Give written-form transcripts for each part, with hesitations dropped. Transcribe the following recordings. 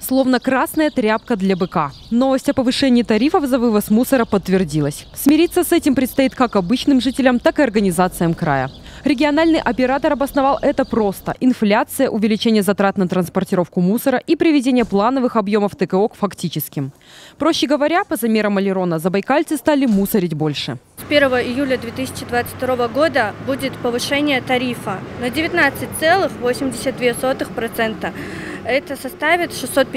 Словно красная тряпка для быка. Новость о повышении тарифов за вывоз мусора подтвердилась. Смириться с этим предстоит как обычным жителям, так и организациям края. Региональный оператор обосновал это просто. Инфляция, увеличение затрат на транспортировку мусора и приведение плановых объемов ТКО к фактическим. Проще говоря, по замерам Алирона, забайкальцы стали мусорить больше. С 1 июля 2022 года будет повышение тарифа на 19,82%. Это составит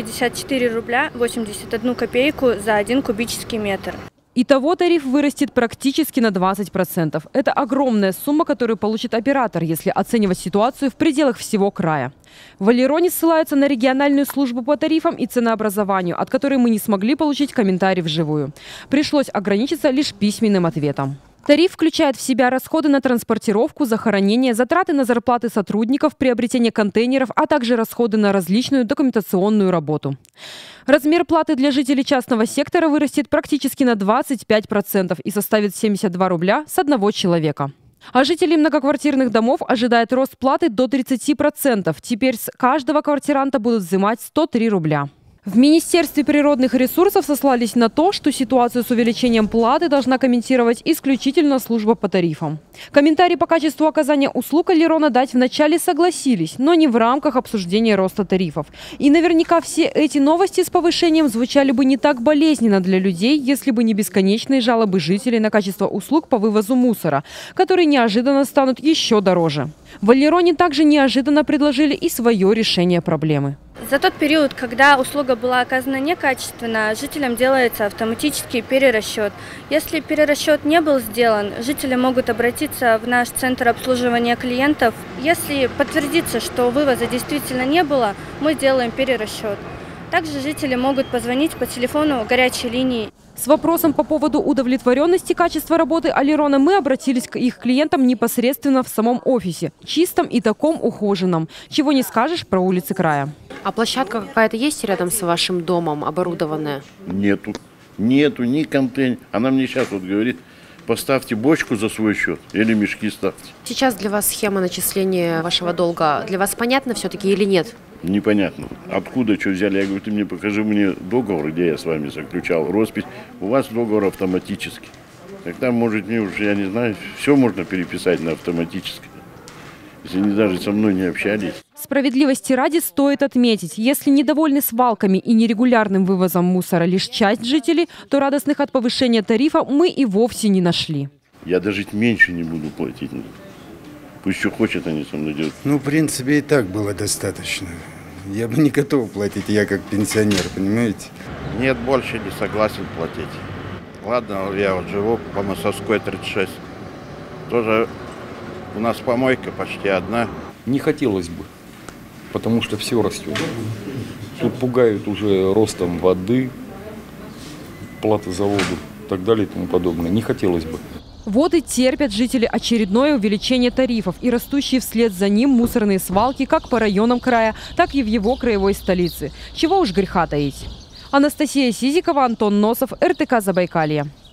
654 рубля 81 копейку за 1 кубический метр. Итого тариф вырастет практически на 20%. Это огромная сумма, которую получит оператор, если оценивать ситуацию в пределах всего края. В Алироне ссылаются на региональную службу по тарифам и ценообразованию, от которой мы не смогли получить комментарий вживую. Пришлось ограничиться лишь письменным ответом. Тариф включает в себя расходы на транспортировку, захоронение, затраты на зарплаты сотрудников, приобретение контейнеров, а также расходы на различную документационную работу. Размер платы для жителей частного сектора вырастет практически на 25% и составит 72 рубля с одного человека. А жителей многоквартирных домов ожидает рост платы до 30%. Теперь с каждого квартиранта будут взимать 103 рубля. В Министерстве природных ресурсов сослались на то, что ситуацию с увеличением платы должна комментировать исключительно служба по тарифам. Комментарий по качеству оказания услуг Алирона дать вначале согласились, но не в рамках обсуждения роста тарифов. И наверняка все эти новости с повышением звучали бы не так болезненно для людей, если бы не бесконечные жалобы жителей на качество услуг по вывозу мусора, которые неожиданно станут еще дороже. В Алироне также неожиданно предложили и свое решение проблемы. За тот период, когда услуга была оказана некачественно, жителям делается автоматический перерасчет. Если перерасчет не был сделан, жители могут обратиться в наш центр обслуживания клиентов. Если подтвердится, что вывоза действительно не было, мы делаем перерасчет. Также жители могут позвонить по телефону горячей линии. С вопросом по поводу удовлетворенности качества работы Алирона мы обратились к их клиентам непосредственно в самом офисе. Чистом и таком ухоженном. Чего не скажешь про улицы края. А площадка какая-то есть рядом с вашим домом, оборудованная? Нету ни контейнер. Она мне сейчас вот говорит, поставьте бочку за свой счет или мешки ставьте. Сейчас для вас схема начисления вашего долга, для вас понятна все-таки или нет? Непонятно. Откуда что взяли? Я говорю, ты мне покажи мне договор, где я с вами заключал роспись. У вас договор автоматический. Тогда, может, мне уже, я не знаю, все можно переписать на автоматическое. Если они даже со мной не общались. Справедливости ради стоит отметить, если недовольны свалками и нерегулярным вывозом мусора лишь часть жителей, то радостных от повышения тарифа мы и вовсе не нашли. Я даже меньше не буду платить. Пусть что хочет они со мной делать. Ну, в принципе, и так было достаточно. Я бы не готов платить, я как пенсионер, понимаете? Нет, больше не согласен платить. Ладно, я вот живу по Мосовской 36. Тоже у нас помойка почти одна. Не хотелось бы, потому что все растет. Тут пугают уже ростом воды, платы за воду и так далее и тому подобное. Не хотелось бы. Вот и терпят жители очередное увеличение тарифов и растущие вслед за ним мусорные свалки как по районам края, так и в его краевой столице. Чего уж греха таить. Анастасия Сизикова, Антон Носов, РТК Забайкалье.